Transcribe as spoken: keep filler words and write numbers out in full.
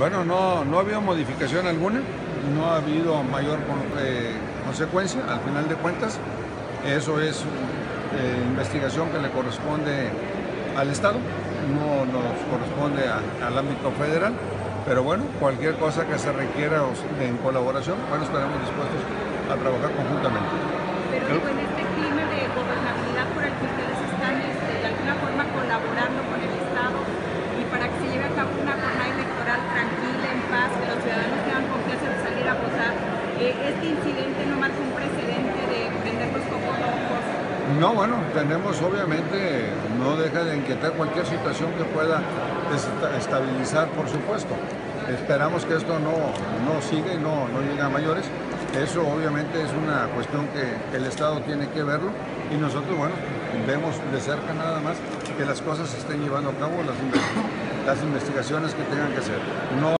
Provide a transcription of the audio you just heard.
Bueno, no, no ha habido modificación alguna, no ha habido mayor eh, consecuencia, al final de cuentas. Eso es eh, investigación que le corresponde al Estado, no nos corresponde a, al ámbito federal, pero bueno, cualquier cosa que se requiera en colaboración, bueno, estaremos dispuestos a trabajar conjuntamente. Pero digo, en este clima de gobernabilidad por el que ustedes están este, de alguna forma colaborando con el Estado y para que se lleve a cabo una jornada electoral tranquila, en paz, que los ciudadanos tengan confianza de salir a votar, eh, este incidente no marca un precedente de prender los focos rojos. No, bueno, tenemos obviamente, no deja de inquietar cualquier situación que pueda estabilizar, por supuesto. Esperamos que esto no, no siga y no, no llegue a mayores. Eso obviamente es una cuestión que, que el Estado tiene que verlo y nosotros, bueno, vemos de cerca nada más que las cosas se estén llevando a cabo, las, las investigaciones que tengan que hacer. No